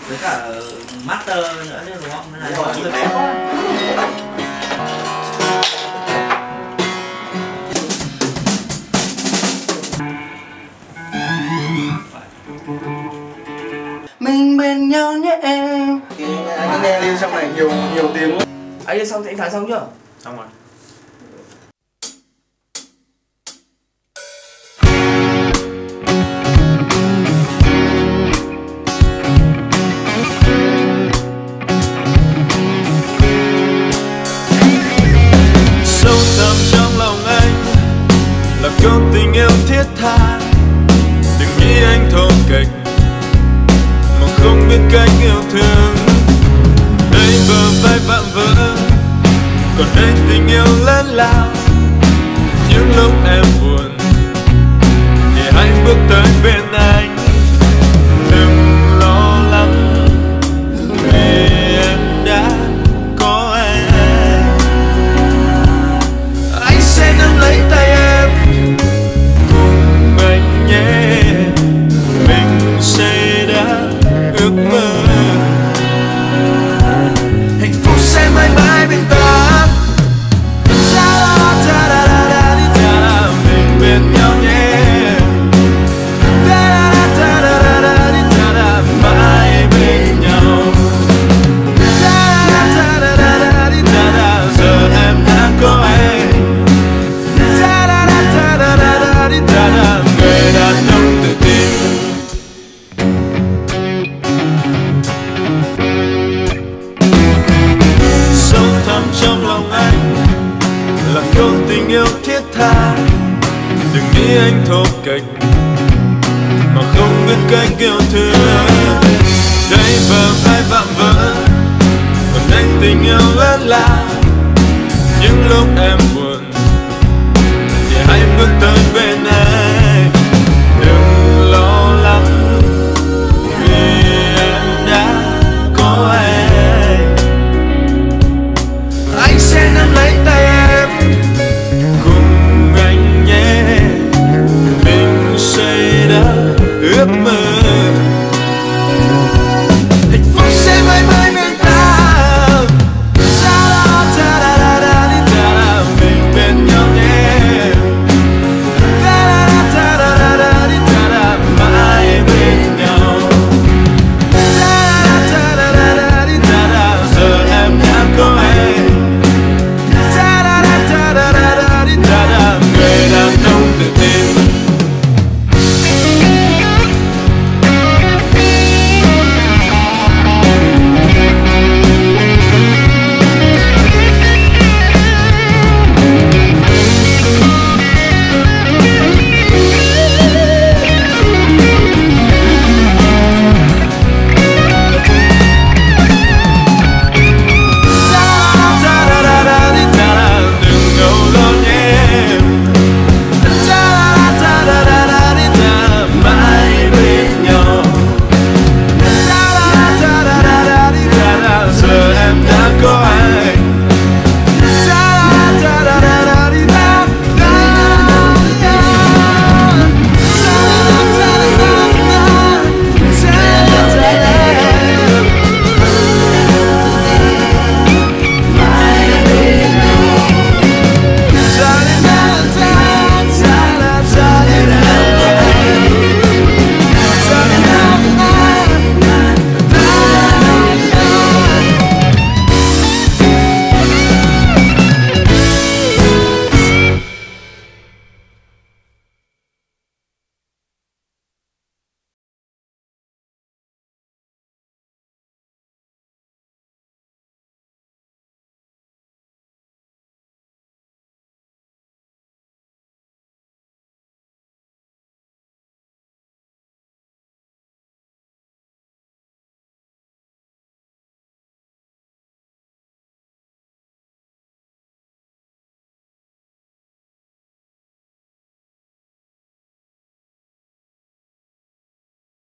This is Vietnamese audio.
với cả master nữa chứ đúng không? Nên là đúng người rồi. bé quá. Mình bên nhau nhé em. Anh cứ nghe đi, trong này nhiều tiếng. Anh ơi, xong thì anh Thắng xong chưa? Xong rồi. Sâu thẳm trong lòng anh là câu tình yêu thiết tha. Đừng nghĩ anh thô kệch mà không biết cách yêu thương. Đây bờ vai vạm vỡ, còn đây tình yêu lớn lao. Những lúc em buồn thì hãy bước tới bên anh. Đừng lo lắng vì em đã có anh. Anh sẽ nắm lấy tay em cùng anh nhé. Mình sẽ đã ước mơ hạnh phúc sẽ mãi mãi bên ta. Mình bên nhau nhé. Mãi bên nhau. Giờ em đã có anh. Người đàn ông tự tin. Sâu thẳm trong lòng anh là câu tình yêu thiết tha. Đừng nghĩ anh thô kệch mà không biết cách yêu thương.